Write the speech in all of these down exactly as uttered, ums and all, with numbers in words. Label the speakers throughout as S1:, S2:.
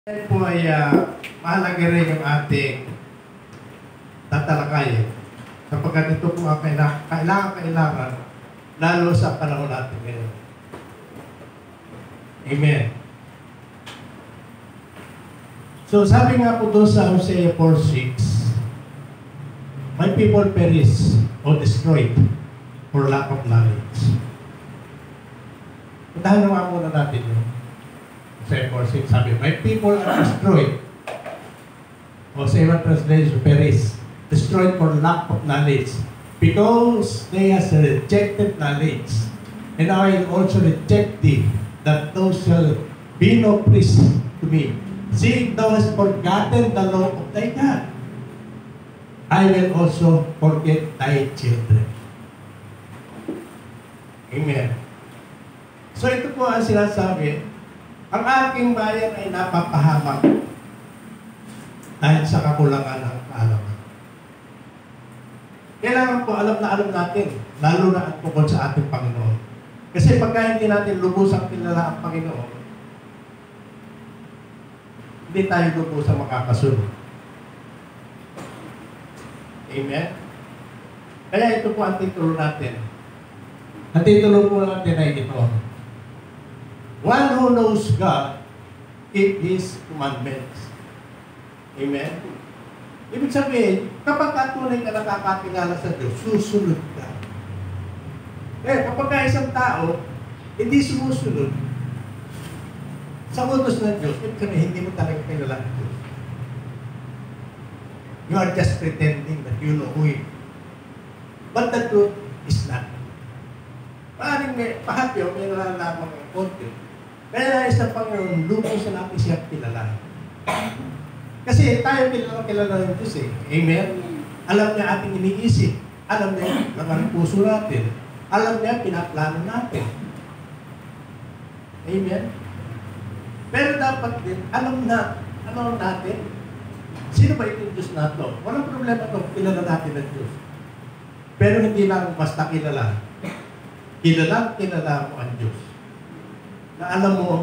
S1: Yan po ay uh, mahalaga rin yung ating tatalakayin. Kapag ito po ang kailangan-kailangan, lalo sa panahon natin ngayon. Amen. So sabi nga po doon sa Hosea four six, my people perish or destroyed for lack of knowledge. Puntahan naman muna natin yun. Hosea four six sabi, my people are destroyed. Hosea translation, perish, destroyed for lack of knowledge, because they have rejected knowledge. And I will also reject thee, that thou shalt be no priest to me. See, thou hast forgotten the law of thy God, I will also forget thy children. Amen. So ito po ang sinasabi, ang aking bayan ay napapahamak dahil sa kakulangan ng kaalaman. Kailangan po alam na alam natin, lalo na at tungkol sa ating Panginoon. Kasi pagka hindi natin lubusang kilala ang Panginoon, hindi tayo lubusang makakasunod. Amen? Kaya ito po ang titulo natin. Ang titulo po natin ay ito. One who knows God, keep His commandments. Amen? Ibig sabihin, kapag tunay ka nakakakilala sa Diyos, susunod ka. Eh, kapag ka isang tao, hindi sumusunod sa utos ng Diyos, ibig sabihin, hindi mo talaga kilala ng Diyos. You are just pretending that you know who He is. But the truth is not. Maaaring may pahapyo, may nalalaman ng konti. Kaya nais ng Panginoon, lubos sa natin siya kilala. Kasi tayo kilala kilala ng Diyos eh. Amen? Alam niya ating iniisip. Alam niya ang puso natin. Alam niya pinaplano natin. Amen? Pero dapat din, alam na, ano natin? Sino ba itong Diyos na ito? Walang problema ito, kilala natin ang Diyos. Pero hindi lang basta kilala. Kilala, kilala mo ang Diyos. Na alam mo,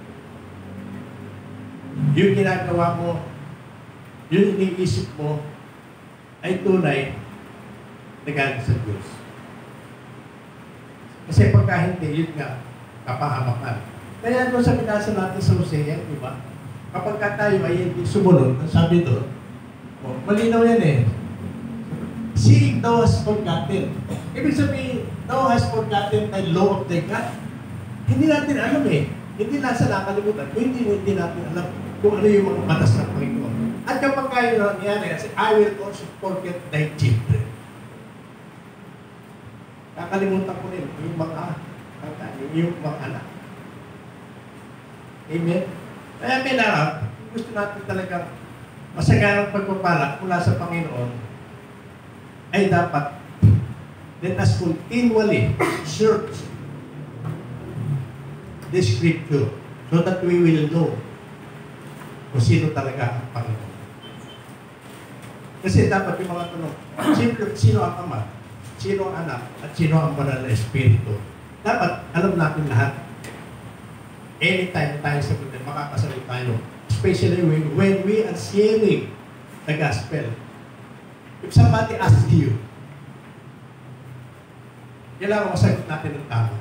S1: yung ginagawa mo, yung iniisip mo, ay tunay na galing sa Diyos. Kasi pagka hindi, yun nga, kapahamakan. Kaya doon sa binasa natin sa Hosea, di ba? Kapag ka tayo ay hindi sumunod, sabi doon, oh, malinaw yan eh. See, thou hast forgotten. Ibig sabihin, thou hast forgotten the law of thy God. Hindi natin alam eh. Hindi nasa nakalimutan. Hindi, hindi natin alam kung ano yung mga batas ng Panginoon. At kapag kayo nangyari, kasi I will also forget thy children. Kakalimutan ko rin yung mga, yung mga anak. Amen? Kaya kailangan, gusto natin talagang masaganang pagpapala mula sa Panginoon, ay dapat let us continually search the Scripture so that we will know kung sino talaga ang Panginoon. Kasi dapat yung mga tanong, sino, sino ang Ama, sino ang Anak, at sino ang Banal na Espiritu. Dapat alam natin lahat. Anytime tayo sa mundo, makakasalit tayo. Especially when, when we are sharing the gospel. If somebody asks you, kailangan masagot natin ng tama.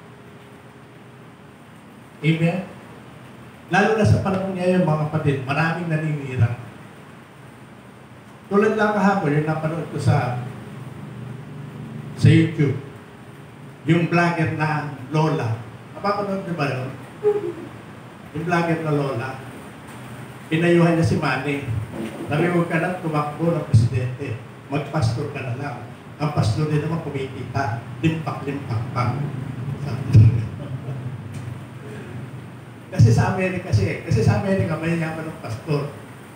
S1: Amen? Lalo na sa panahon ngayon, mga kapatid, maraming naninira. Tulad lang kahapon, yung napanood ko sa sa YouTube, yung vlogger na Lola. Napapanood niyo ba yun? Yung vlogger na Lola, pinayuhan niya si Manny. Sabi, huwag ka nang tumakbo ng presidente. Magpastor ka na lang. Ang pastor din naman kumikita. Limpak-limpak pa. Kasi sa Amerika kasi, kasi sa Amerika may yaman ng pastor.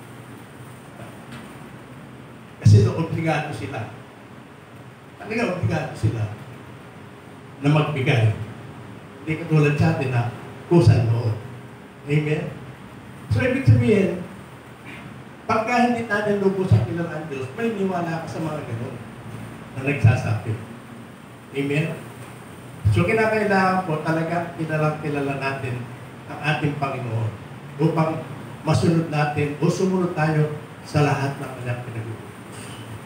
S1: Kasi doon obligado sila. Talaga obligado sila na magbigay. Hindi katulad sa atin na kusan loob. Amen? So, ibig sabihin, pagka hindi natin lubos ang kilala ng Diyos, may niwala ka sa mga ganun na nagsasabi. Amen? So, kinakailangan po talaga kilalang kilala natin ang ating Panginoon upang masunod natin o sumunod tayo sa lahat ng kanyang pinag-uutos.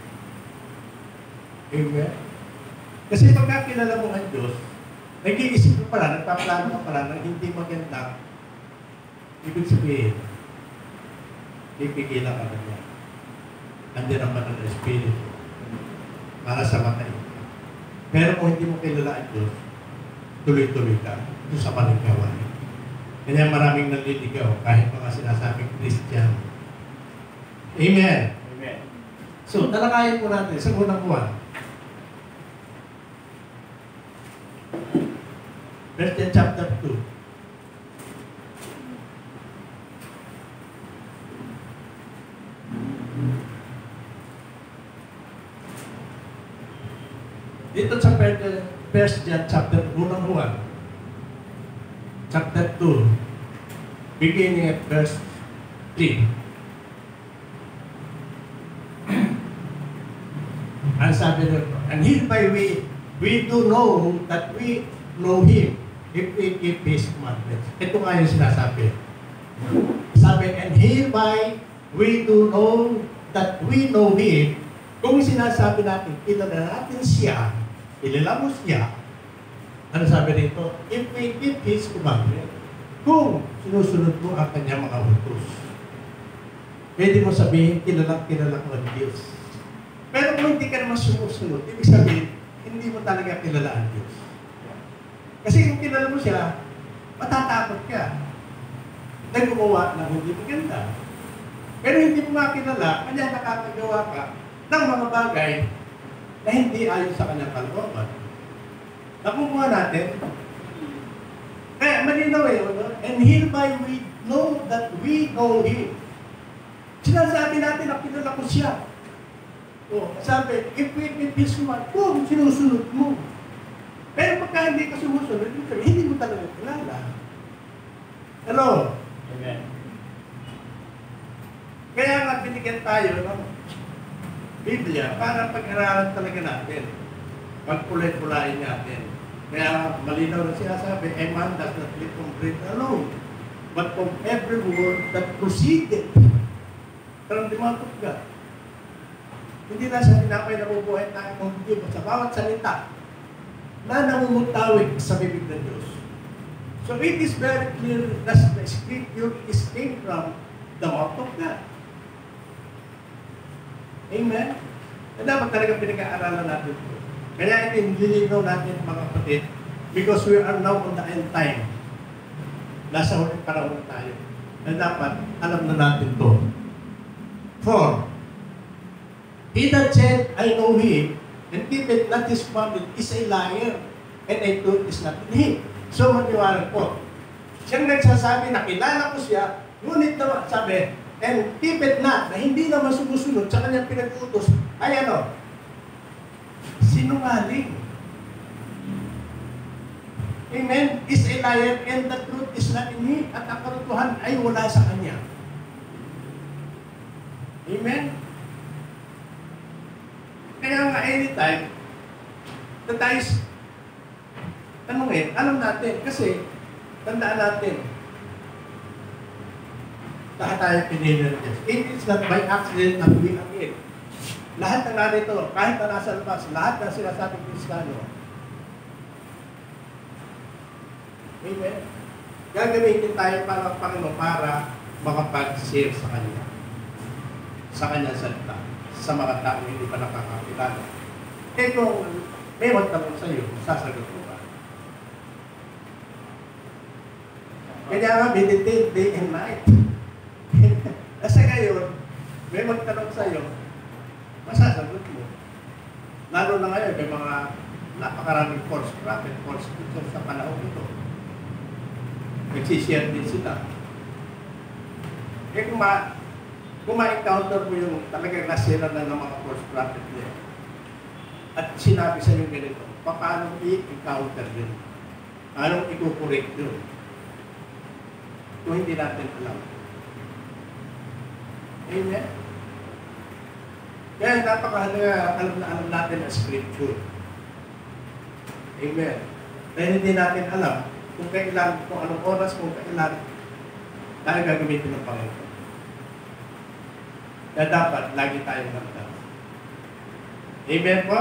S1: Amen? Kasi pagka kilala mo ang Diyos, nag-iisip mo pala, nagpaplano ka pala ng hindi maganda, ibig sabihin, pipigilan ka na niya. Nandiyan naman ang Espiritu para sa matay. Pero kung hindi mo kilala ang Diyos, tuloy-tuloy ka doon sa maling gawain. Kaya maraming naliligaw kahit mga sinasabing Christian. Amen.
S2: Amen.
S1: So, talakayin po natin sa unang Juan. First chapter two. Dito sa First John chapter unang Juan, chapter two, beginning at verse three. Ang sabi nito, and hereby we, we do know that we know Him if we keep His commandments. Ito nga yung sinasabi. Sabi, and hereby we do know that we know Him. Kung sinasabi natin, kilala natin siya, kilala mo siya, ano sabi dito? If we keep His commandment, kung sinusunod mo ang kanyang mga utos, pwede mo sabihin, kilala, kilala ko ang Diyos. Pero kung hindi ka naman sumusunod, ibig sabihin, hindi mo talaga kilala ang Diyos. Kasi kung kilala mo siya, matatakot ka. Dahil gumawa ng hindi maganda. Pero hindi mo makilala, kanya nakakagawa ka ng mga bagay na hindi ayon sa kanyang kalooban. Nakukuha natin. Kaya malinaw eh, no? And hereby we know that we know Him. Sinasabi natin na kilala ko siya. O, sabi, if we keep His command, kung sinusunod mo. Pero pagka hindi ka sumusunod, hindi mo talaga kilala. Hello?
S2: Amen.
S1: Kaya nga binigyan tayo ng Biblia para pag-aralan talaga natin. Pagpulay-pulayin natin. Kaya malinaw na sinasabi, a man does not live from bread alone, but from every word that proceeded from the mouth of God. Hindi na sa tinapay na bubuhay tayo ng Diyos sa bawat salita na namumutawid sa bibig ng Diyos. So it is very clear that the Scripture is came from the mouth of God. Amen? Na dapat talaga pinag-aaralan natin ito. Kaya ito yung nilinaw natin mga kapatid, because we are now on the end time. Nasa huling panahon na tayo. Na dapat alam na natin ito. For, he that said, I know Him, and keepeth not His commandment is a liar, and a truth is not in Him. So, maniwala po. Siyang nagsasabi na kilala ko siya, ngunit naman sabi, and keepeth not, na hindi naman sumusunod sa kanyang pinag-utos, ay ano? Sinungaling. Amen? Is a liar, and the truth is not in Him. At ang katotohanan ay wala sa kanya. Amen? Kaya nga anytime, na tayo tanungin, alam natin, kasi tandaan natin, lahat tayo pinili ng Diyos. It is not by accident na we are in. Lahat ng narito, kahit na nasa labas, lahat ng sinasabing Kristiyano. Amen? Gagamitin tayo para Panginoon para makapag-share sa Kanya. Sa Kanyang salita. Sa mga tao hindi pa nakakakilala. Eh kung may magtanong sa iyo, sasagot mo ba? Kaya nga, meditate day and night. Kasi ngayon, may magtanong sa iyo, masasagot mo. Lalo na ngayon, may mga napakaraming false prophet, false teachers sa panahon ito. Nagsishare din sila. Eh kung ma Kung ma-encounter mo yung talagang nasira na ng mga false prophet niya, at sinabi sa iyo ganito, paano i-encounter yun? Anong i-correct yun? Kung hindi natin alam. Amen? Kaya napakahalaga alam na alam natin ang Scripture. Amen? Dahil hindi natin alam kung kailan, kung anong oras, kung kailan tayo gagamitin ng Panginoon. na dapat lagi tayong handa. Amen po?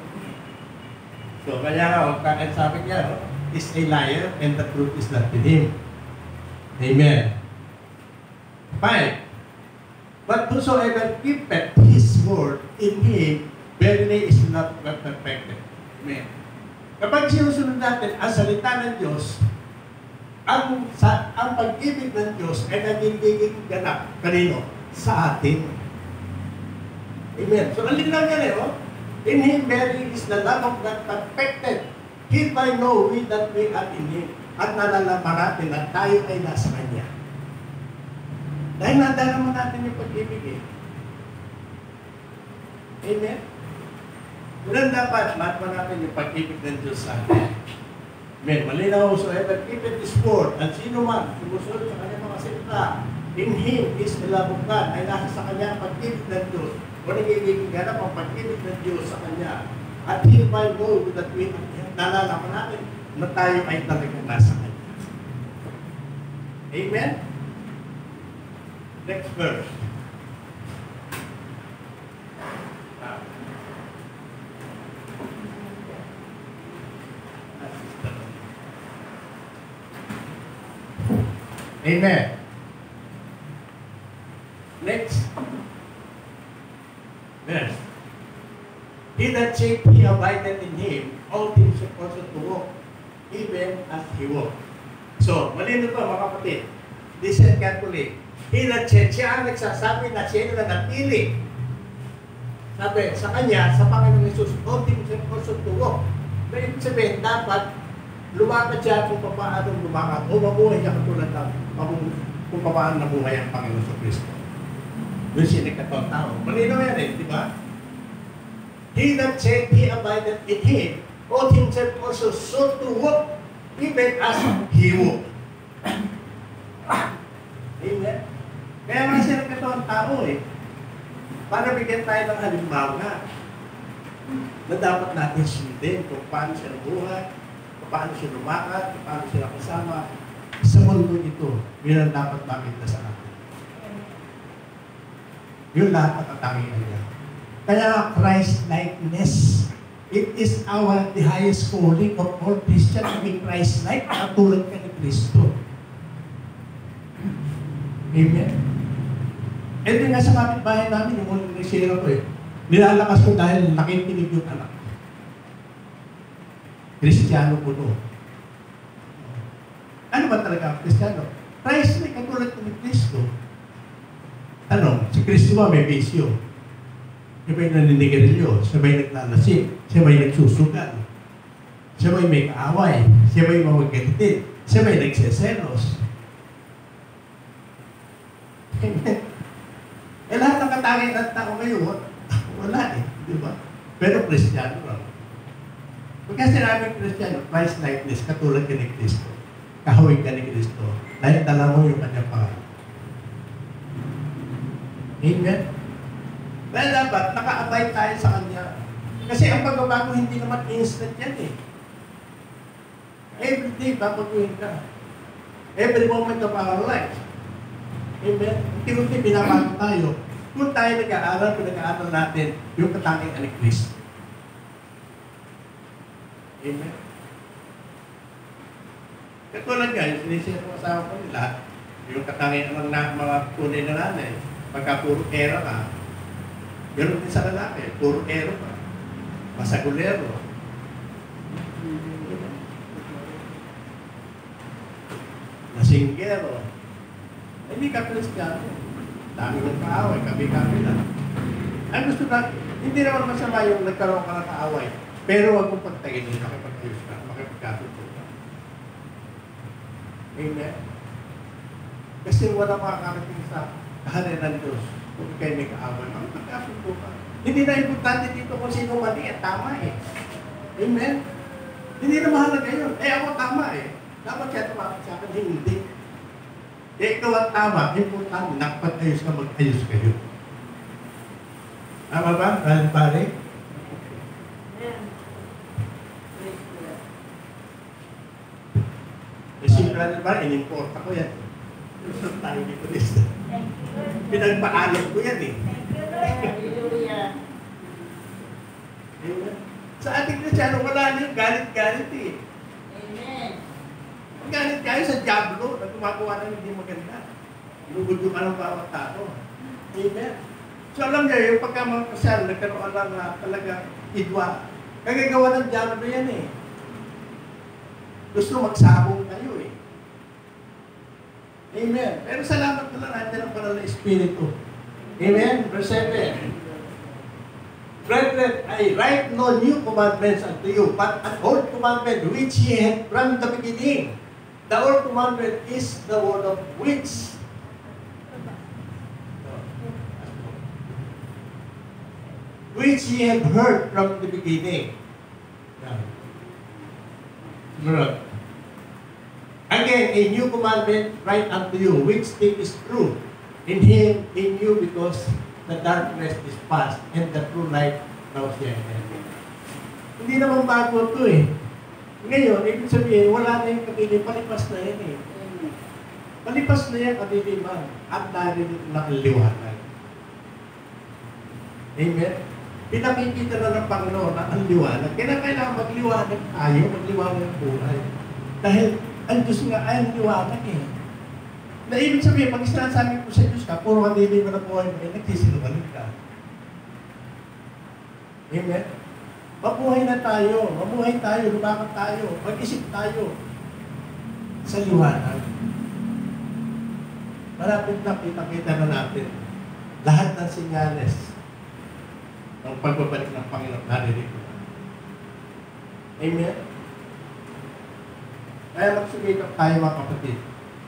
S1: So, kaya nga, huwag ka, sabi niya, no? Is a liar and the truth is not in him. Amen. Five. But whosoever keepeth his word in him, verily is not perfected. Amen. Kapag sinusunod natin ang salita ng Diyos, ang, sa, ang pag-ibig ng Diyos ay nagiging ganap. Kanino? Sa atin. Amen. So, alin lang yan eh, oh? In him, verily is the love of God perfected. Hereby know we that we are in him. At nalalaman natin na tayo ay nasa Kanya. Dahil nadalaman natin yung pag-ibig eh. Amen? Kailan dapat matman natin yung pag-ibig ng Diyos sa atin? Amen. Malinaw, so ever keep it this word, at sino man sumusunod sa kanyang mga salita, in him is the love of God, ay nasa sa kanya pag-ibig ng Diyos, o nagiging ganap ang pag-ibig ng Diyos sa kanya. At hereby know that we nalalaman natin na tayo ay talagang nasa kanya. Amen? Next verse. Amen. Next verse. He that saith he abideth in him, all things are also to walk, even as he walked. So, malino to mga kapatid. Listen carefully. He that said, siya ang nagsasabi na siya na natili. Sabi, sa kanya, sa Panginoon Jesus, all things are also to walk. Pero ibig sabihin, dapat lumakad siya kung paano lumakad o mabuhay siya katulad ng kung paano nabuhay ang Panginoon sa Kristo. Doon siya nagkataon tao. Malino yan eh, di ba? He that said he abideth in him, ought himself also so to walk, even as he walked. Amen? Kaya nga siya nagkataon tao eh. Para bigyan tayo ng halimbawa na dapat natin sundin kung paano siya nabuhay, kung paano siya lumakad, kung paano siya nakasama sa mundo ito. Yun ang dapat makita sa atin. Yun lahat ang katangian niya. Kaya Christ-likeness, it is our the highest calling of all Christians to be Christ-like, katulad ka ni Kristo. Amen. E din nga sa kapitbahay namin, yung muling nag-share ko eh, nilalakas ko dahil nakikinig yung anak. Kristiyano po no. Ano ba talaga ang Kristiyano? Christ-like, katulad ka ni Kristo. Ano, si Kristo ba may bisyo? Siya ba'y naninigarilyo? Siya ba'y naglalasing? Siya ba'y nagsusugal? Siya ba'y may kaaway? Siya ba'y mamagalitin? Siya ba'y nagseselos? Amen. Eh lahat ng katangian ng tao ngayon, wala eh, di ba? Pero Kristiyano lang. Pagka sinabing Kristiyano, Christ-likeness, katulad ka ni Kristo. Kahawig ka ni Kristo. Dahil dala mo yung kanyang pangalan. Amen? Dahil dapat, naka-abide tayo sa Kanya. Kasi ang pagbabago hindi naman instant yan eh. Every day, babaguhin ka. Every moment of our life. Amen? Unti-unti, binabago tayo. Kung tayo nag-aaral, pinag-aaral natin yung katangian ni Kristo. Amen? Katulad nga, yung sinisira ng asawa ko nila, yung katangian ng mga tunay na nanay, pagka puro era ka, ganoon din sa lalaki, puro ero pa. Masagulero. Nasinggero. Hindi ka Kristiyano. Dami ng kaaway, kami-kami lang. Ang gusto na, hindi naman masama yung nagkaroon ka ng kaaway. Pero huwag mong pagtagin yung makipag-ayos ka, makipag-katuto ka. Amen? Kasi wala makakarating sa kaharian ng Diyos. Kung kayo may kaaway, makipag-katuto ka. Hindi na importante dito kung sino mali at tama eh. Amen? Hindi na mahalaga yun. Eh ako tama eh. Dapat siya tumapit sa akin, hindi. Eh ikaw ang tama, importante, nakapag-ayos ka, mag-ayos kayo. Tama ba? Pare? Pare? Eh si Brother Pare, in-import ako yan. Tayo ni Police. Pinagpaalam ko yan eh.
S2: Hallelujah.
S1: Amen. Sa ating Kristiyano, wala na yung galit-galit eh.
S2: Amen.
S1: Galit kayo sa Diablo na gumagawa ng hindi maganda. Inugudyo ka ng bawat tao. Amen. So alam niya, yung pagkamangkasal, nagkaroon lang na talaga idwa. Kagagawa ng Diablo yan eh. Gusto magsabong kayo eh. Amen. Pero salamat na lang, nandiyan ang banal na Espiritu. Amen. Verse seven. Brethren, I write no new commandments unto you, but an old commandment which ye had from the beginning. The old commandment is the word of which which ye have heard from the beginning. Yeah. Again, a new commandment write unto you, which thing is true in him, in you, because the darkness is past, and the true light now shines. Hindi naman bago ito eh. Ngayon, ibig sabihin, wala na yung kadiliman, palipas na yan eh. Palipas na yan kadiliman, at narinig na ang liwanag. Amen? Pinakikita na ng Panginoon na ang liwanag. Kaya kailangan magliwanag tayo, magliwanag ang buhay. Dahil ang Diyos nga ay ang liwanag eh. Na ibig sabihin, pag sinasabi ko sa Diyos ka, puro kadili mo na buhay mo, eh, nagsisinungaling ka. Amen? Mabuhay na tayo, mabuhay tayo, lumakad tayo, mag-isip tayo sa liwanag. Marapit na kita-kita na natin lahat ng sinyales ng pagbabalik ng Panginoon narinig ko. Amen? Kaya magsumikap tayo mga kapatid.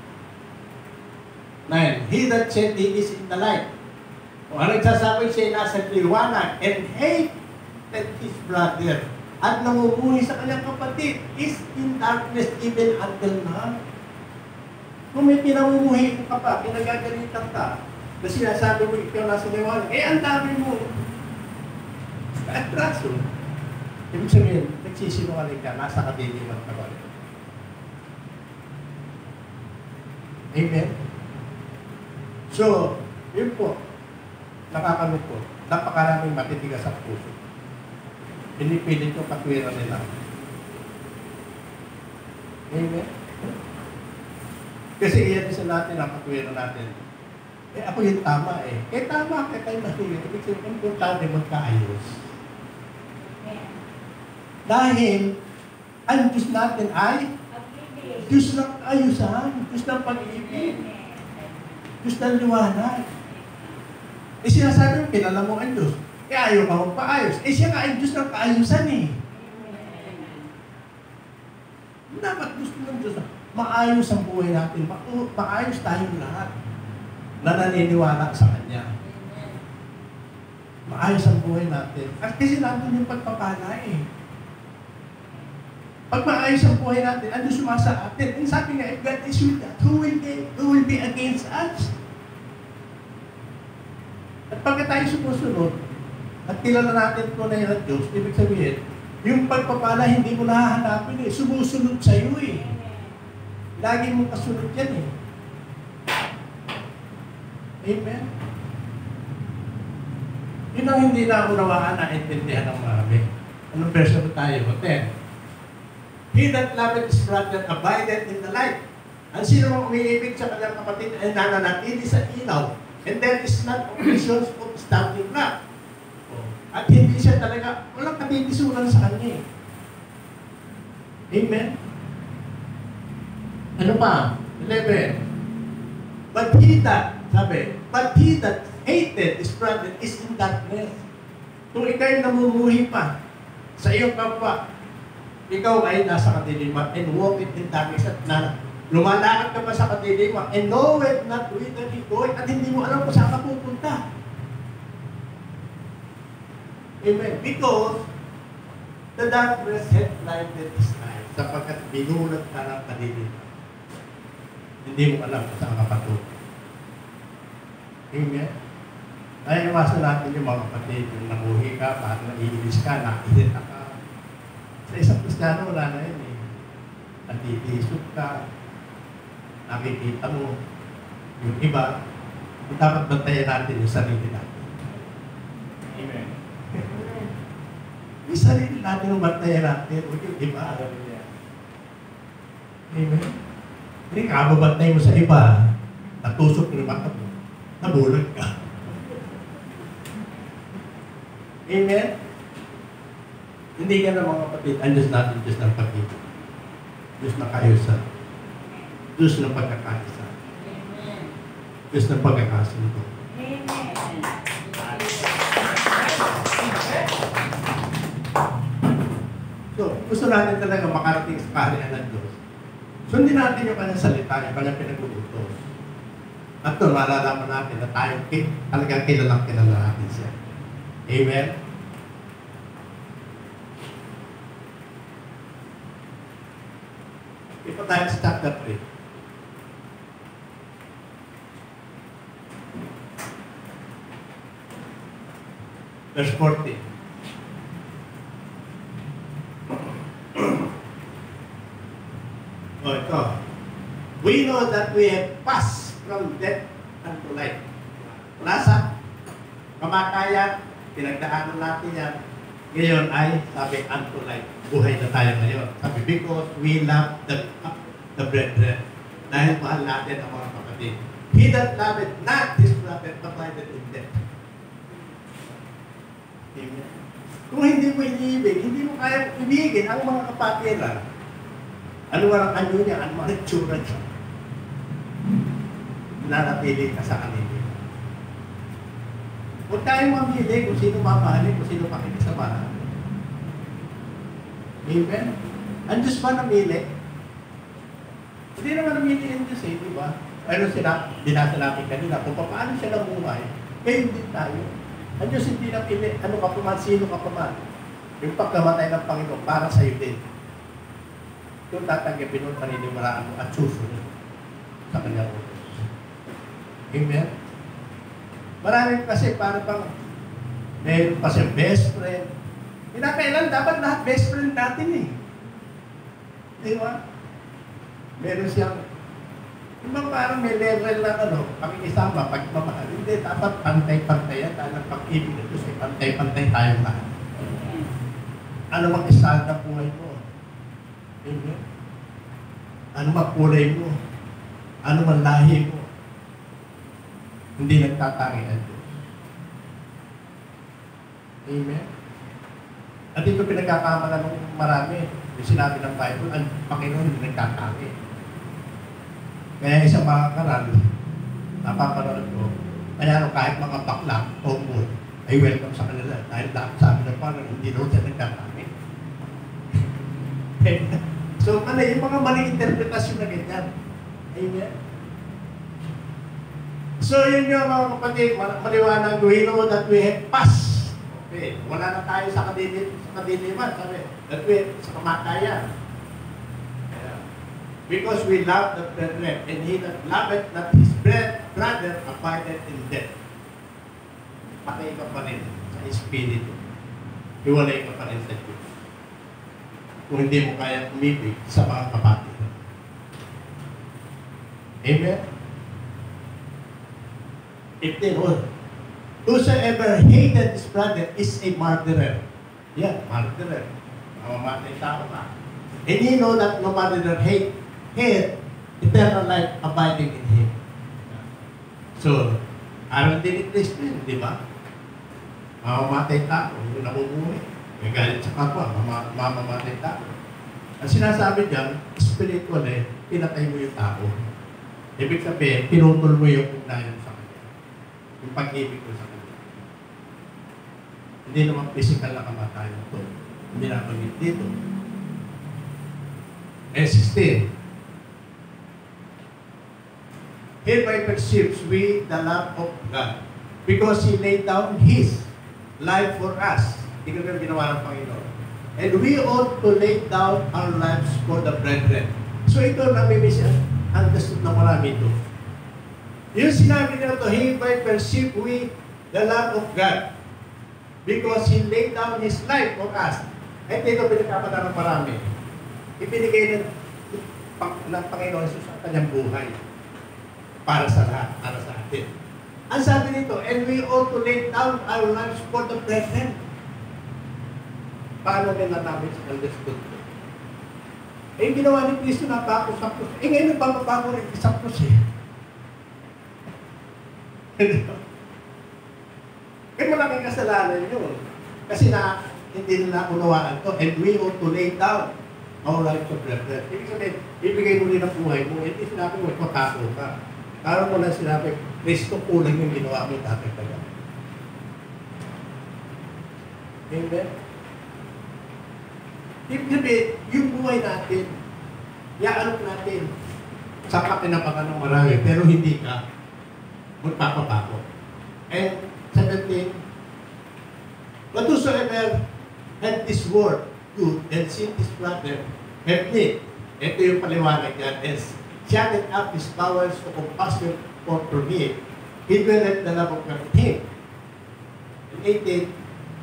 S1: Nine, he that said he is in the light. O ang nagsasabi siya nasa liwanag and hated his brother at namumuhi sa kanyang kapatid is in darkness even until now. Kung may pinamumuhi ka pa, pinagagalitan ka, na sinasabi mo ikaw nasa liwanag, eh ang dami mo. At raso, ibig sabihin, nagsisinungaling ka, nasa kadiliman ka ba? Amen? So, yun po, nakakamit po, napakaraming matitigas ang puso. Pinipilit yung katwiran nila. Amen? Kasi iyan isa natin ang katwiran natin. Eh ako yung tama eh. Eh tama ka kayo mahuli. Ibig sabihin, importante magkaayos. Dahil, ang Diyos natin ay Diyos ng ayusan, Diyos ng pag-ibig, Diyos ng liwanag. Eh sinasabi mo, kilala mo ang Diyos. Eh ayaw ka mong paayos. Eh siya nga ang Diyos ng kaayusan eh. Dapat gusto ng Diyos na maayos ang buhay natin. Ma maayos tayong lahat na naniniwala sa Kanya. Maayos ang buhay natin. At kasi natin yung pagpapala eh. Pag maayos ang buhay natin, ang Diyos sumasa atin. And sabi nga, if God is with us, who will be, who will be against us? At pagka tayo sumusunod, at kilala natin kung na yung Diyos, ibig sabihin, yung pagpapala hindi mo nahahanapin eh. Sumusunod sa iyo eh. Lagi mong kasunod yan eh. Amen? Yun ang hindi naunawaan na intindihan ng marami. Anong verse na tayo? ten. He that loveth his brother abideth in the light. Ang sino mong umiibig sa kanyang kapatid ay nananatili sa ilaw. And there is not occasions of stumbling block. At hindi siya talaga, walang katitisunan sa kanya eh. Amen? Ano pa? eleven. But he that, sabi, but he that hated his brother is in darkness. Kung ikaw'y namumuhi pa sa iyong kapwa, ikaw ay nasa kadiliman and walk in darkness at na lumalakad ka pa sa kadiliman and knoweth not whither he goeth at hindi mo alam kung saan ka pupunta. Amen. Because the darkness had blinded his eyes sapagkat binulat ka ng kadiliman. Hindi mo alam kung saan ka patungo. Amen. Ay, iwasan natin yung mga kapatid, yung nanguhi ka, parang naiinis ka, nakikita ka. Sa isang Kristiyano, wala na yun eh. Natitisot ka, nakikita mo yung iba, dapat bantayan natin yung sarili natin. Amen. May sarili natin ang bantayan natin. Huwag yung iba. Amen. Hindi ka mabantay mo sa iba. Natusok yung mata mo. Nabulag ka. Amen. Hindi ka na mga kapatid. Ang Diyos natin, Diyos ng pag-ibig. Diyos ng kaayusan. Diyos ng pagkakaisa. Diyos ng pagkakasundo. So, gusto natin talaga makarating sa kaharian ng Diyos. Sundin natin yung kanyang salita, yung kanyang pinag-uutos. At doon, malalaman natin na tayo talagang kilalang kilala natin siya. Amen? Ito tayo sa chapter three. Verse fourteen. Oh, ito. We know that we have passed from death unto life. Mula sa kamatayan, pinagdaanan natin yan. Ngayon ay, sabi, unto life. Buhay na tayo ngayon. Sabi, because we love the, uh, the brethren. Dahil mahal natin ang mga kapatid. He that loveth not his brother, abideth in death. Amen. Kung hindi mo iniibig, hindi mo kaya ibigin ang mga kapatiran. Ano ang anyo niya? Ano ang itsura niya? Nanatili ka sa kanila. Huwag tayong mamili kung sino mamahalin, kung sino pakikisamahan. Amen? Ang Diyos ba namili? Hindi naman namili ang Diyos eh, di ba? Ano sila, binasa natin kanina, kung paano siya nabuhay, ngayon din tayo. Ang Diyos hindi napili, ano ka pa man, sino ka pa man. Yung pagkamatay ng Panginoon, para sa iyo din. Yung tatanggapin mo, paniniwalaan mo at susunod sa kanyang utos. Amen? Maraming kasi para pang meron pa siyang best friend. Pinakailan dapat lahat best friend natin eh. Di ba? Meron siyang, yung mga parang may level na ano, pakikisama, pagmamahal. Hindi, dapat pantay-pantayan tayo ng pag-ibig na Diyos ay pantay-pantay tayong lahat. Ano mang isang na buhay mo? Amen? Ano mang kulay mo? Ano mang lahi mo? Hindi nagtatangi ang Diyos. Amen? At ito pinagkakamala ng marami. Yung sinabi ng Bible, ang Panginoon hindi nagtatangi. Kaya isang mga karal, napapanood ko, kaya kahit mga bakla, tomboy, ay welcome sa kanila. Dahil sabi ng Panginoon, hindi doon siya nagtatangi. So, ano, yung mga maling interpretasyon na ganyan. Amen? So, yun yung mga kapatid, maliwanag, we know that we have passed. Okay, wala na tayo sa kadiliman, sa kadiliman, sabi, that we, sa kamatayan. Yeah. Because we love the brethren, and he that loveth not his brother abideth in death. Patay ka pa rin sa espiritu. Hiwalay ka pa rin sa Diyos. Kung hindi mo kaya umibig sa mga kapatid. Amen? fifteen, oh. Whosoever hated his brother is a murderer. Yeah, murderer. Mamamatay tao ka. And he know that no murderer hate, hate eternal life abiding in him. So, aral din ni Kristo yun, di ba? Mamamatay tao, yung namumuhay. May galit sa kapwa, mamamatay tao. Ang sinasabi diyan, spiritual eh, pinatay mo yung tao. Ibig sabihin, pinutol mo yung ugnayan sa kanya. Yung pag-ibig mo sa kanya. Hindi naman physical na kamatayan ito. Hindi nabanggit dito. And sixteen. Hereby perceives we the love of God because He laid down His life for us. Hindi ko na ginawa ng Panginoon. And we ought to lay down our lives for the brethren. So ito, namimiss yan. Understood na marami ito. Yung sinabi nila ito, hereby perceive we the love of God because He laid down His life for us. At ito, pinagkapata ng marami. Ibinigay ng, ng Panginoon Jesus ang kanyang buhay para sa lahat, para sa atin. Ang sabi nito, and we ought to lay down our lives for the brethren. Paano nila namin sa understood ko? Eh, yung ginawa ni Kristo na bako sa krus. Eh, ngayon nagbabago rin sa krus eh. Eh, malaking kasalanan yun. Kasi na, hindi nila unawaan to. And we ought to lay down our lives for brethren. Ibig sabihin, ibigay mo rin ang buhay mo. Hindi sinabi mo, magpapako ka. Parang mo lang sinabi, Kristo kulang yung ginawa mo dati pa yan. Amen? Ibig sabihin, yung buhay natin, iaalok natin. Saka pinapakan ng marami, pero hindi ka magpapapako. And seventeen, but whosoever had this word good and seen his brother have need, ito yung paliwanag yan, is shutting up his powers of compassion for to me, he dwelleth the love of God in him. And eighteen,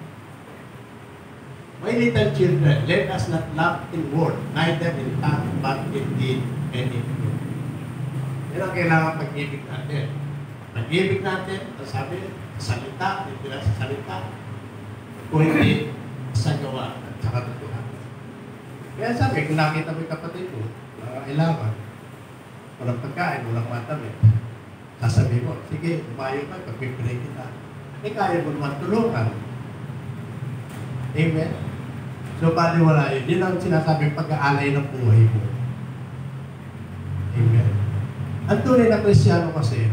S1: my little children, let us not love in word, neither in tongue, but in deed and in truth. Yan ang kailangan pag-ibig natin. Pag-ibig natin, sabi, salita, hindi lang sa salita, kung hindi sa gawa at sa katotohanan. Kaya sabi, kung nakita mo yung kapatid mo, nakakailangan, walang pagkain, walang matamit, sasabi mo, sige, umayo ka, pag-pipray kita. Eh, kaya mo naman tulungan. Amen? So, paniwala yun. Yun ang sinasabing pag-aalay ng buhay mo. Amen? Ang tunay na Kristyano kasi,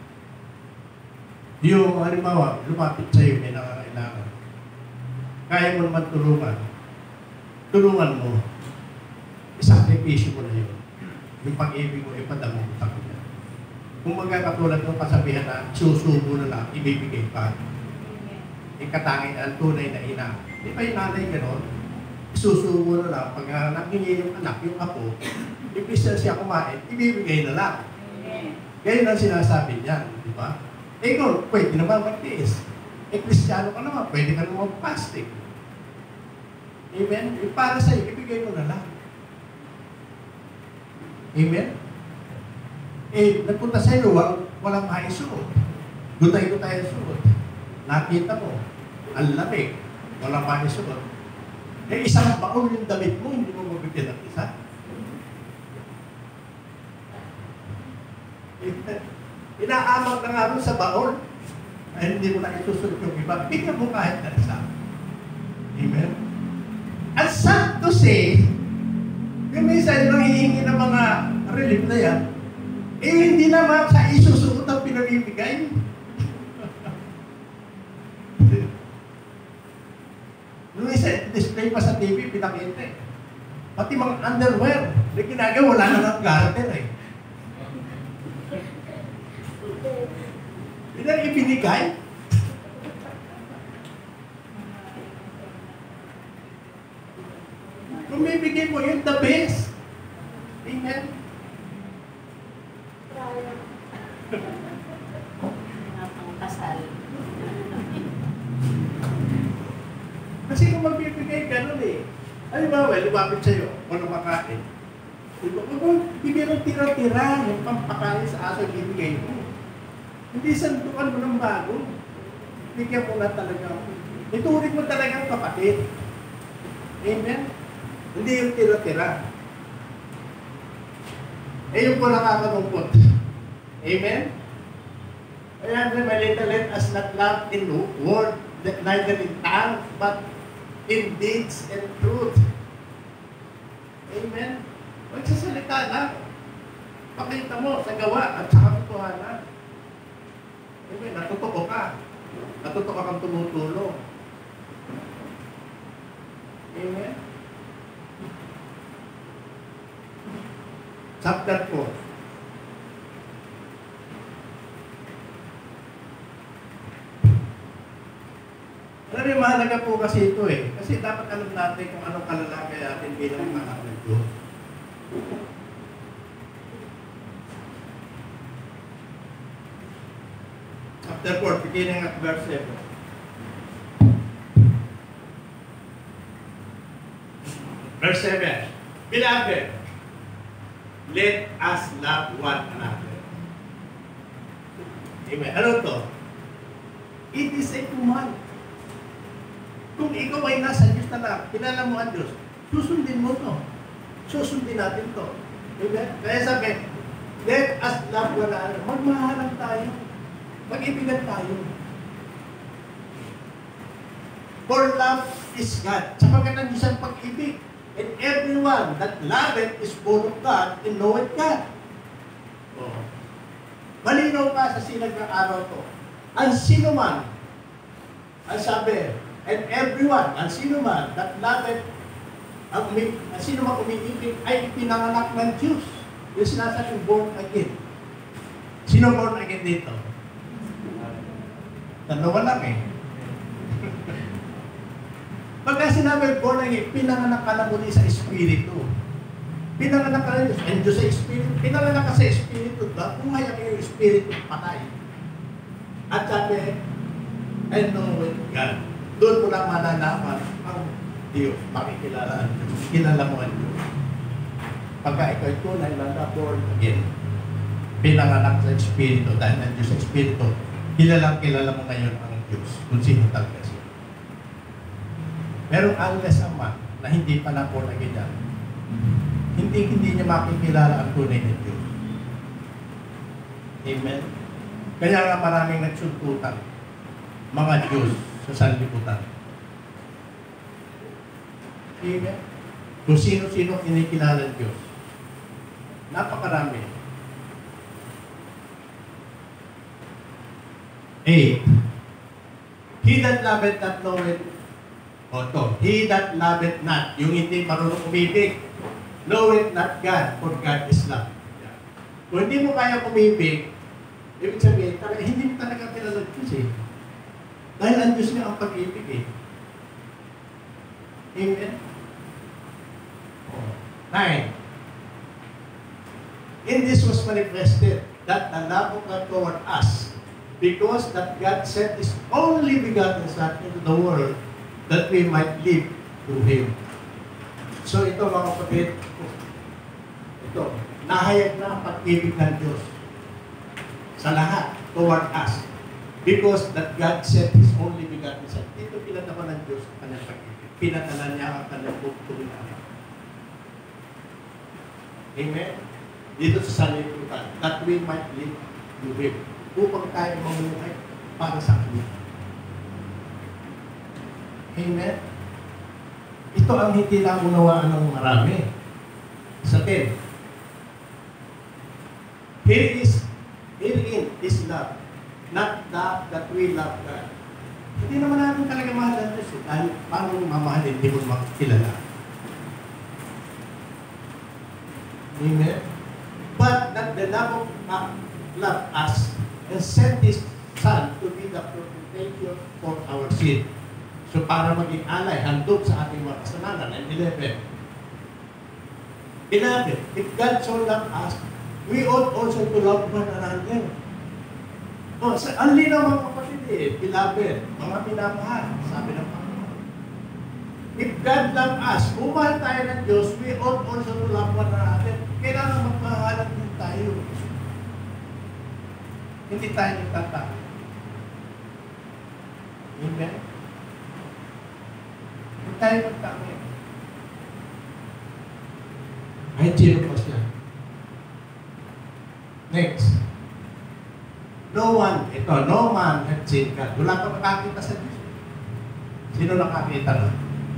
S1: yung halimbawa, lumapit sa'yo, may nakakailangan. Kaya mo naman tulungan. Tulungan mo. Isakripisyo mo na yun. Yung pag-ibig mo, ipadamo mo sa kanya. Kung magkakatulad ng kasabihan na susubo na lang, ibibigay pa. Ikatangin ang tunay na ina. Di ba yung nanay gano'n? Susubo na lang. Pag uh, nakingi yung anak, yung apo, ibig siya kumain, ibibigay na lang. Ganyan ang sinasabi niyan. Di ba? Eh kung pwede naman magtiis. Eh Kristiyano ka naman, pwede ka naman fasting. Amen? Yung para sa'yo, ibigay mo na lang. Amen? Eh, nagpunta sa'yo, walang, walang maisuot. Gutay-gutay ang suot. Nakita mo, ang lamig, walang maisuot. Eh, isang baon yung damit mo, hindi mo mabigyan ng isa. Inaamang na nga rin sa baon, ay hindi mo na isusunod yung iba. Bigyan mo kahit na isa. Amen? At sad to say, yung minsan yung hihingi ng mga relief na yan, eh hindi naman sa isusunod ang pinamimigay. Nung isa, display pa sa T V, pinakita eh. Pati mga underwear, na ginagawa, wala na ng garter eh. Hindi na ibinigay. Kung may bigay mo, yun the best. Amen?
S2: Kasal.
S1: Kasi kung magbibigay, gano'n eh. Ano ba, well, lumapit sa'yo, walang makain. Diba, kung bigay ng tira-tira, yung pampakain sa aso, bibigay mo. Hindi sandukan mo ng bago. Bigyan mo na talaga. Ituring mo talagang kapatid. Amen? Hindi yung tira-tira. Eh, yung po nakakalungkot. Amen? Ayan, my little let us not love in word, neither in tongue, but in deeds and truth. Amen? Magsasalita lang. Pakita mo sa gawa at sa katotohanan. Amen? Natutoko ka. Natutoko kang tumutulong. Amen? Chapter four. Alam mo, mahalaga po kasi ito eh. Kasi dapat alam natin kung anong kalalagay natin bilang mga anak ng Diyos. Chapter four, beginning at verse seven. Verse seven. Beloved, let us love one another. Amen. Ano to? It is a command. Kung ikaw ay nasa Diyos na lang, kilala mo ang Diyos, susundin mo to. Susundin natin to. Amen? Kaya sabi, let us love one another. Magmahalan tayo. Mag-ibigan tayo. For love is God. Sapagkat ang Diyos ang pag-ibig. And everyone that loveth is born of God and knoweth God. Oh. Malinaw pa sa sinag ng araw to. Ang sino man, ang sabi, and everyone, ang sino man that loveth, ang, umi, ang sino man umiibig ay ipinanganak ng Diyos. Yung sinasabing born again. Sino born again dito? Dalawa lang eh. Pagka sinabi born again, pinanganak ka na muli sa Espiritu. Pinanganak ka na Diyos. And Diyos sa Espiritu. Pinanganak ka sa Espiritu. Kung ngayon yung Espiritu, patay. At sabi, I know with God. Doon mo lang malalaman ang Diyos. Pakikilala ang Diyos. Kilala mo ang Diyos. Pagka ikaw ito na ilala born again, pinanganak sa Espiritu. Dahil ang Diyos sa Espiritu, kilalang kilala mo ngayon ang Diyos. Kung sino talaga siya. Pero unless ang man na hindi pa na born again yan, hindi hindi niya makikilala ang tunay ng Diyos. Amen? Kaya nga maraming nagsuntutan, mga Diyos sa sanlibutan. Amen? Kung sino-sino kinikilala ng Diyos. Napakarami. Eight. He that loveth not knoweth. O to, he that loveth not, yung hindi marunong umibig, knoweth not God, for God is love. Yeah. Kung hindi mo kaya umibig, ibig sabihin, talaga, hindi mo talaga kilala Diyos eh. Dahil ang Diyos niya ang pag-ibig eh. Amen? Oh. Nine. In this was manifested that the love of God toward us, because that God sent His only begotten Son into the world, that we might live through Him. So ito mga kapatid, ito, nahayag na ang pag-ibig ng Diyos sa lahat toward us. Because that God sent His only begotten Son. Dito pinataman ng Diyos ang kanyang pag-ibig. Pinatala niya ang kanyang bugtong anak. Amen? Dito sa sanlibutan, that we might live through Him. Upang tayo mamuhay para sa Kanya. Amen? Ito ang hindi naunawaan ng marami. Sa ten. Here is, herein is love. Not that, that we love God. Hindi naman natin talaga mahal ang Diyos. Dahil paano mamahalin, hindi mo makilala. Amen? But that the love of God loved us and sent His Son to be the propitiation for our sin. So para maging alay, handog sa ating mga kasalanan. And eleven. Beloved, if God so loved us, we ought also to love one another. Oh, sa ang linaw mga kapatid eh, beloved, mga pinamahal, sabi ng Panginoon. If God loved us, kung mahal tayo ng Diyos, we ought also to love one another. Kailangan magmahalan din tayo. Hindi tayo nagtataka. Amen? Tayo magtangin. Ay, sino pa siya? Next. No one, ito, no man had seen God. Wala pa makakita sa Diyos. Sino nakakita na?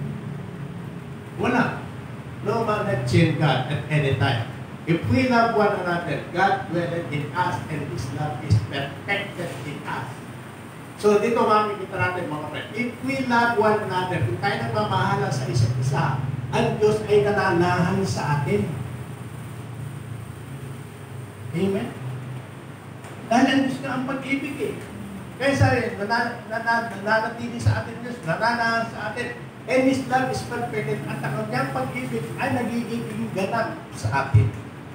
S1: Wala. No man had seen God at any time. If we love one another, God dwelleth in us and His love is perfected in us. So dito makikita natin mga friend, if we love one another, kung tayo nagmamahala sa isa't isa, ang Diyos ay nananahan sa atin. Amen? Dahil ang Diyos na ang pag-ibig eh. Kaya sabi, nananatili sa atin Diyos, nananahan sa atin, and His love is perfected, at ang kanyang pag-ibig ay nagiging ganap sa atin.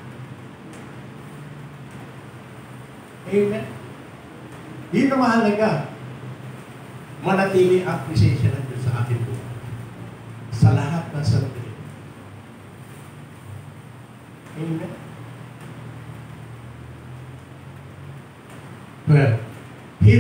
S1: Amen? Yun ang mahalaga. Manatili ang appreciation ng Diyos sa ating buhay. Sa lahat ng sandali. Amen? Well,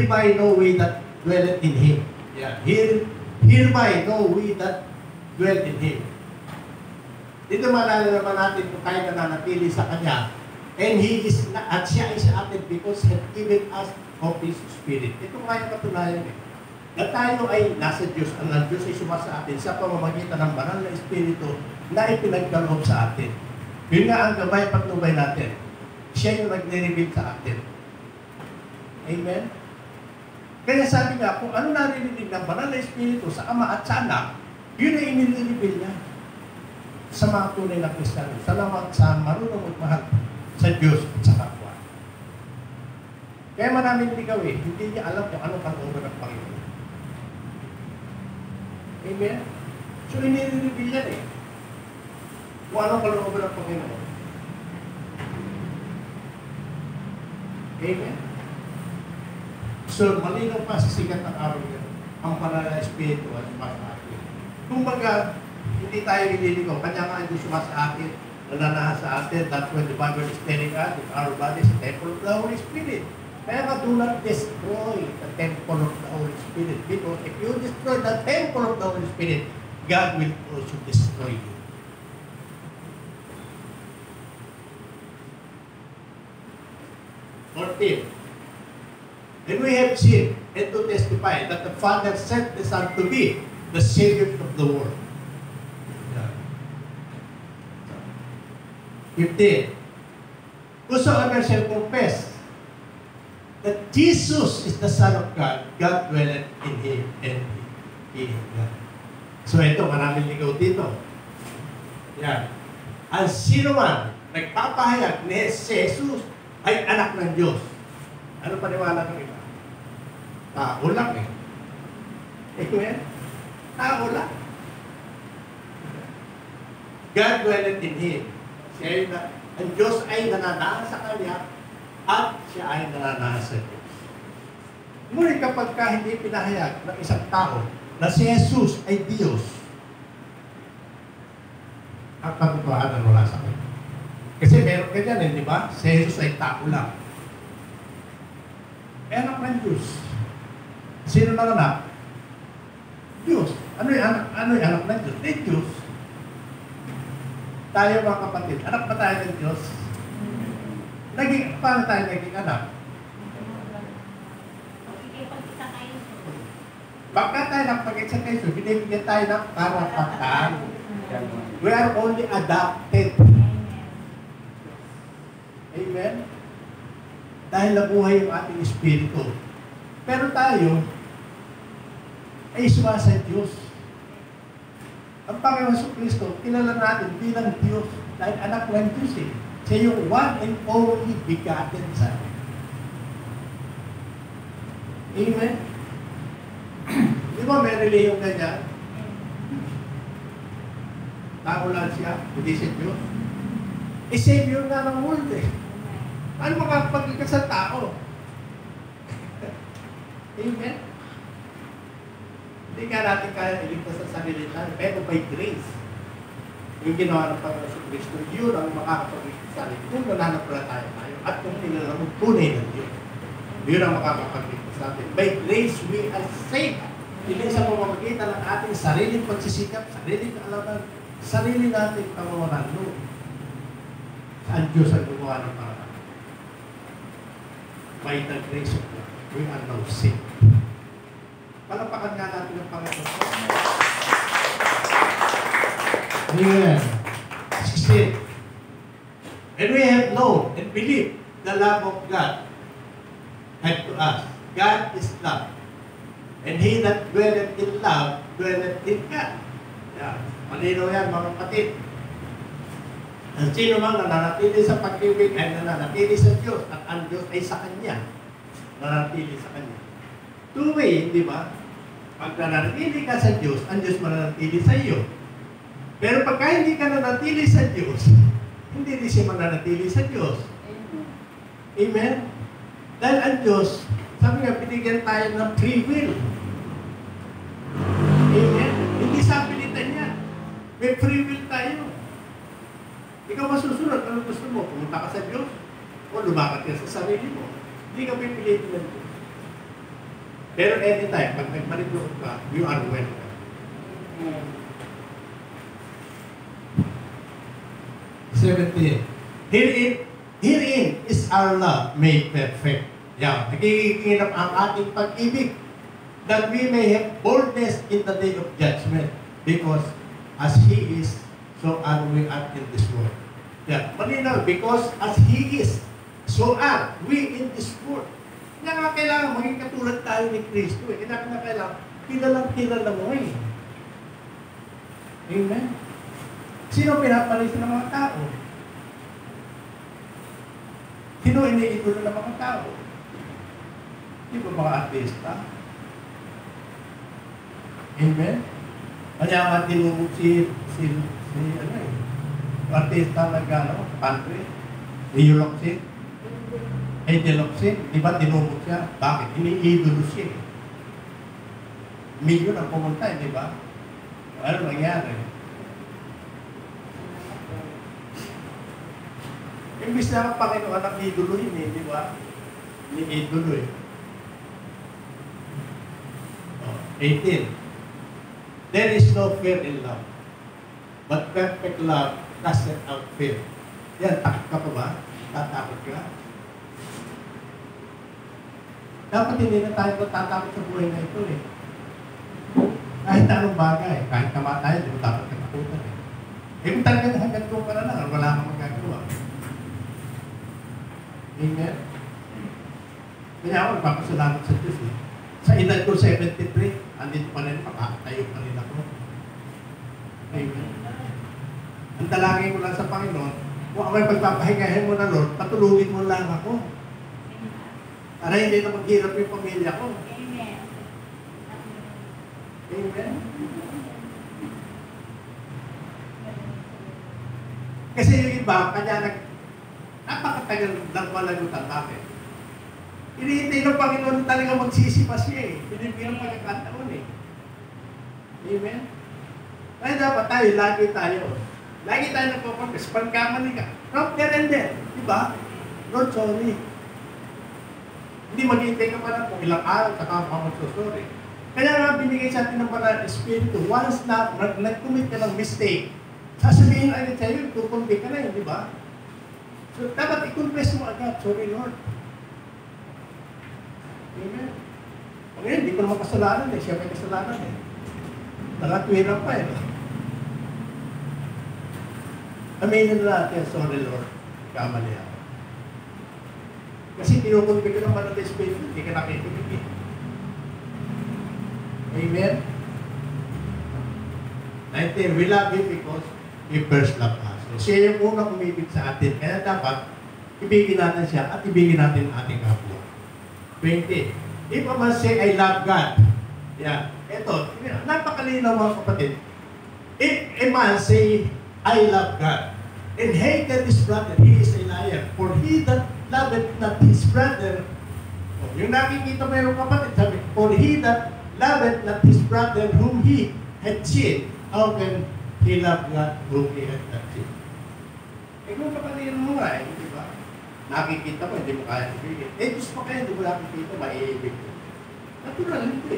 S1: Hereby know we that dwelleth in Him. Yeah. Here, hereby know we that dwell in Him. Dito malalaman natin kung tayo nananatili sa Kanya. And He is, na, at siya ay sa atin because He has given us of His Spirit. Ito nga yung katunayan eh. Na tayo ay nasa Diyos, ang Diyos ay suma sa atin sa pamamagitan ng banal na Espiritu na ipinagkaloob sa atin. Yun nga ang gabay patnubay natin. Siya yung nag-reveal sa atin. Amen? Kaya sabi nga, kung ano naririnig ng banal na Espiritu sa Ama at sa Anak, yun ay inire-reveal niya sa mga tunay na Kristiyano, sa lamang sa marunong at mahal sa Diyos at sa kapwa. Kaya maraming ligaw eh, hindi niya alam kung ano kalooban ng Panginoon. Amen? So, inire-reveal yan eh. Kung ano kalooban ng Panginoon. Amen? So, malinaw pa sa sikat ng araw yan, ang banal na Espiritu at sumasa atin. Kung baga, hindi tayo nililigaw, kanya nga hindi sumasa atin, nananahan sa atin, that's when the Bible is telling us that our body is the temple of the Holy Spirit. Kaya nga, do not destroy the temple of the Holy Spirit. Because if you destroy the temple of the Holy Spirit, God will also destroy you. fourteen. And we have seen and to testify that the Father sent the Son to be the Savior of the world. Yeah. fifteen. Whosoever shall confess that Jesus is the Son of God, God dwelleth in Him and He in God. So ito, maraming ligaw dito. Yan. Ang sino man nagpapahayag ni Jesus ay anak ng Diyos. Ano paniwala ng iba? Tao lang eh. Amen? Tao lang. God dwelleth in Him. Siya ay na, ang Diyos ay nananahan sa Kanya at siya ay nananahan sa Diyos. Ngunit kapag ka hindi pinahayag ng isang tao na si Jesus ay Diyos, ang katotohanan wala sa Kanya. Kasi meron ka dyan eh, di ba? Si Jesus ay tao lang. Eh, anak ng Diyos. Sino na anak? Diyos. Ano yung anak, ano yung anak ng Diyos? Eh, Diyos. Tayo mga kapatid, anak ba tayo ng Diyos? Naging, paano tayo naging anak? Baka tayo napag-isa kayo, so binibigyan tayo ng karapatan. We are only adopted. Amen? Dahil nabuhay yung ating espiritu. Pero tayo ay suma sa Diyos. Ang Panginoon sa Kristo, kilala natin bilang Diyos dahil anak ng Diyos eh. Siya yung one and only begotten Son. Amen? Di ba may reliyong ganyan? Tao lang siya, hindi siya Diyos. Eh, Savior nga ng world eh. Ano makapagligtas sa tao? Amen? Hindi ka natin kaya iligtas sa sarili natin, pero by grace. Yung ginawa ng Panginoon sa Kristo, yun ang makakapagligtas sa sarili. Kung nananampalataya tayo at kung nilalamog tunay ng Diyos, yun ang makakapagligtas sa atin. By grace, we are saved. Hindi sa pamamagitan ng ating sariling pagsisikap, sariling kaalaman, sarili natin pamamaraan doon. Ang Diyos ang gumawa ng paraan. By the grace of God, we are now saved. Palapakan nga natin ang Panginoon. Amen. sixteen. And we have known and believed the love of God and to us. God is love. And he that dwelleth in love, dwelleth in God. Yeah. Malinaw yan, mga kapatid. Ang sino mang nananatili sa pag-ibig ay nananatili sa Diyos at ang Diyos ay sa Kanya. Nananatili sa Kanya. Two-way, di ba? Pag nananatili ka sa Diyos, ang Diyos mananatili sa iyo. Pero pagka hindi ka nananatili sa Diyos, hindi din siya mananatili sa Diyos. Amen? Dahil ang Diyos, sabi nga, binigyan tayo ng free will. Amen? Hindi sa pilitan niya. May free will tayo. Ikaw masusunod, ano gusto mo? Pumunta ka sa Diyos? O lumakad ka sa sarili mo? Hindi ka pipilitin ng Diyos. Pero anytime, pag nagmarito ka, you are welcome. seventeen. Herein, herein is our love made perfect. Yan, nagkikinap ang ating pag-ibig that we may have boldness in the day of judgment because as He is, so are we are in this world. Yan, malinaw, because as He is, so are we in this world. Kaya nga kailangan maging katulad tayo ni Kristo. Eh. Kaya nga kailangan, kilalang kilala mo eh. Amen? Sino pinapalis ng mga tao? Sino iniidolo ng mga tao? Di ba mga artista? Amen? Kaya nga tinumog si, si, si, ano eh, artista nag-ano, country, Eulogsin, Eulogsin, di ba tinumog siya? Bakit? Iniidolo siya eh. Milyon ang pumunta eh, di ba? Ano nangyari? Imbis na ang Panginoon ang idolohin eh, di ba? Ini-idolo eh. Oh, eighteen. There is no fear in love, but perfect love casts out fear. Yan, takot ka pa ba? Tatakot ka? Dapat hindi na tayo tatakot sa buhay na ito eh. Kahit anong bagay, kahit kamatayan, di mo dapat katakutan eh. Eh kung talaga hanggang doon ka na lang, wala kang magagawa. Amen? Kaya ako, nagpapasalamat sa Diyos eh. Sa edad ko seventy-three, andito pa rin, makakatayo pa rin ako. Amen? Ang dalangin ko lang sa Panginoon, kung ako'y pagpapahingahin mo na Lord, patulungin mo lang ako. Para hindi na maghirap yung pamilya ko.
S2: Amen.
S1: Amen? Kasi yung iba, kanya nag napakatagal ng malagutan natin. Hinihintay ng Panginoon talaga magsisipa siya eh. Pinipirang pagkakataon eh. Amen? Kaya dapat tayo, lagi tayo. Lagi tayo nagpapakas. Pagkamali ka, Lord, there and there. Diba? Lord, sorry. Hindi maghihintay ka pa lang kung ilang araw, saka pa magsusuri. Kaya nga binigay sa atin ng Banal Espiritu, once na nag-commit ka ng mistake, sasabihin agad sa'yo, tutumbi ka na yun, di ba? So, dapat i-confess mo agad, sorry Lord. Amen. O ngayon, hindi ko naman kasalanan eh, siya may kasalanan eh. Nakatwira pa eh. Aminin na natin, sorry Lord, kamali ako. Kasi tinutumbi ka ng Banal Espiritu, hindi ka nakikinig eh. Amen? nineteen, we love Him because He first loved us. So, siya yung unang umibig sa atin. Kaya dapat, ibigin natin siya at ibigin natin ang ating kapwa. twenty. If a man say, I love God. Yan. Ito, napakalinaw mga kapatid. If a man say, I love God, and hated his brother, he is a liar. For he that loveth not his brother, oh, yung nakikita mo yung kapatid, sabi, for he that loveth not his brother whom he had seen, how can he love God whom he had not seen? Eh kung kapatid mo nga eh, di ba? Nakikita mo, hindi mo kaya ibigin. Eh, Diyos pa kaya, hindi mo nakikita, maiibig ko. Natural, hindi.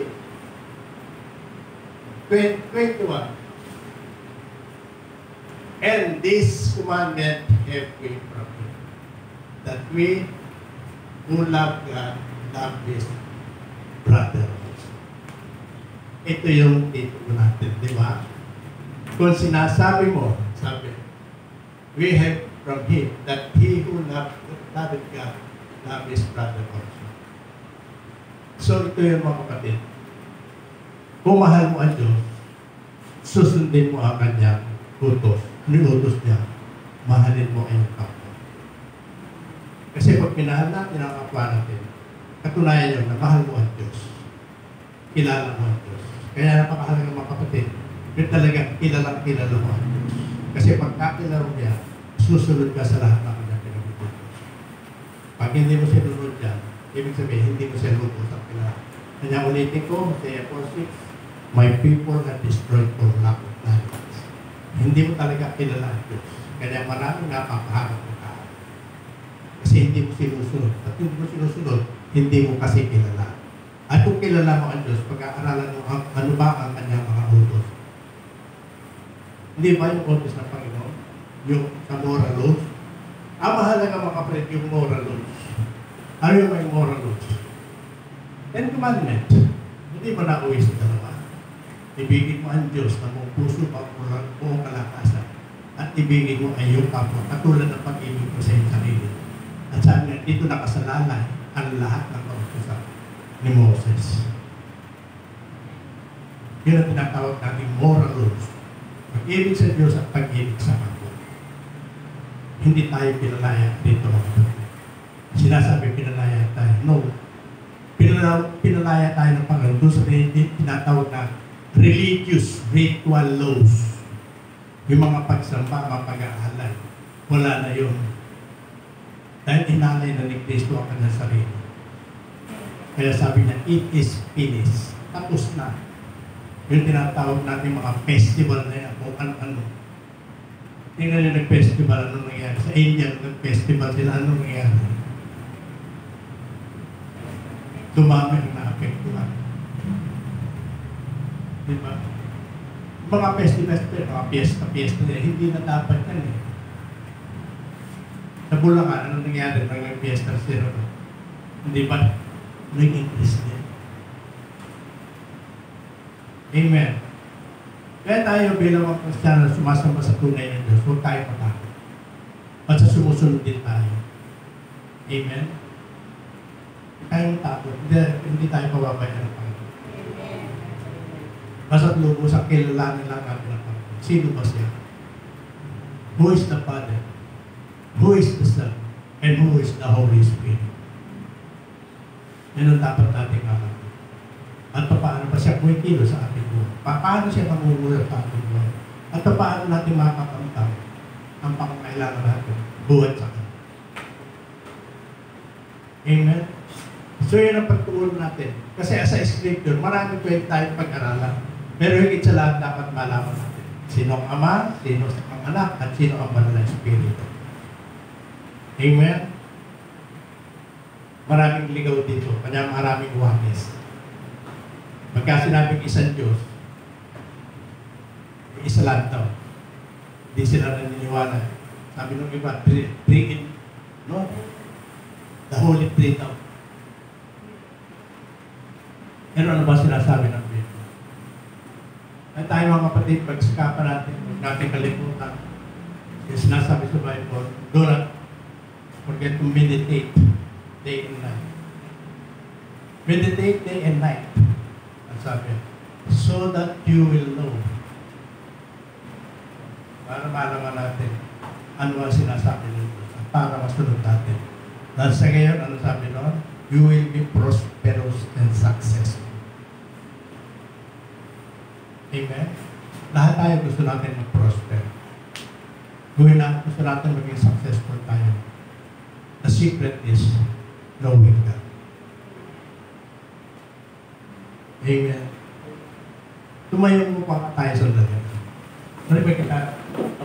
S1: twenty-one. And this commandment have we from Him, that we who love God, love His brother also. Ito yung titulo natin, di ba? Kung sinasabi mo, sabi, we have from Him that he who loved loved God, love his brother also. So ito yung mga kapatid. Kung mahal mo ang Diyos, susundin mo ang kanyang utos. Ano yung utos niya? Mahalin mo ang kapwa. Kasi pag minahal natin ang kapwa natin, katunayan yun na mahal mo ang Diyos. Kilala mo ang Diyos. Kaya napakahalaga mga kapatid, yun talagang kilalang kilala mo ang Diyos. Kasi pagkakilala mo niya, susunod ka sa lahat ng kanyang pinag-utos. Pag hindi mo sinunod yan, ibig sabihin, hindi mo siya lutos ang kilala. Kanya ulitin ko, Hosea four six, my people are destroyed for lack of knowledge. Hindi mo talaga kilala ang Diyos. Kaya maraming napapaharap ng tao. Kasi hindi mo sinusunod. At hindi mo sinusunod, hindi mo kasi kilala. At kung kilala mo ang Diyos, pag-aaralan mo ang, ano ba ang kanyang mga utos. Hindi ba yung utos ng Panginoon? Yung sa moral laws? Ang mahalaga mga kapatid, yung moral laws. Ano yung may moral laws? Ten Commandments. Hindi ba nauwi sa dalawa? Ibigin mo ang Diyos na mong puso pa buong kalakasan. At ibigin mo ay iyong kapwa, katulad ng pag-ibig mo sa iyong sarili. At sabi nga, dito nakasalalay ang lahat ng kautusan ni Moses. Yun ang tinatawag natin moral laws. Pag-ibig sa Diyos at pag-ibig sa kapwa. Hindi tayo pinalaya dito. Sinasabi pinalaya tayo. No. Pinalaya, pinalaya tayo ng Panginoon. Doon sa tinatawag na religious ritual laws. Yung mga pagsamba, mga pag-aalay. Wala na yun. Dahil inalay na ni Kristo ang kanyang sarili. Kaya sabi niya, it is finished. Tapos na. Yung tinatawag natin mga festival na yan, kung ano-ano. Tingnan nyo nag-festival, ano nangyari? Sa India, nag-festival sila, ano nangyari? Dumami ang naapektuhan. Diba? Mga festival, mga piyesta-piyesta na hindi na dapat yan eh. Sa Bulacan, ano nangyari? Nag-piyesta sila. Hindi ba? Naging Christian. Amen. Kaya tayo bilang mga Kristiyano sumasamba sa tunay ng Diyos, huwag tayo matakot. At sa sumusunod din tayo. Amen? Hindi tayo matakot. Hindi, hindi tayo pababayaan ng Panginoon. Basta't lubos ang kilalanin lang natin ng Panginoon. Sino ba siya? Who is the Father? Who is the Son? And who is the Holy Spirit? Yan ang dapat natin alam. At paano pa siya kumikilo sa ating buhay? Paano siya mamumulat sa ating buhay? At paano natin makakamtam ang pangangailangan natin buhat sa kanya? Amen? So yun ang pagtuon natin. Kasi as a scripture, marami pwede tayong pag-aralan. Pero higit sa lahat dapat malaman natin. Sino ang Ama, sino ang Anak, at sino ang Banal na Espiritu. Amen? Maraming ligaw dito, kanya maraming wangis. Pagka sinabing isang Diyos, isa lang daw. Hindi sila naniniwala. Sabi nung iba, three, three in, no? The Holy Three daw. Pero ano ba sinasabi ng Biblia? At tayo mga kapatid, pagsikapan natin, huwag natin kalimutan. Yung sinasabi sa Bible, do not forget to meditate day and night. Meditate day and night. Ang sabi, so that you will know. Para malaman natin ano ang sinasabi nito. Para masunod natin. Dahil sa ngayon, ano sabi noon? You will be prosperous and successful. Amen? Lahat tayo gusto natin mag-prosper. Gawin natin, gusto natin maging successful tayo. The secret is knowing God. Amen. Tumayo mo pa tayo sa dali. Ano ba kita?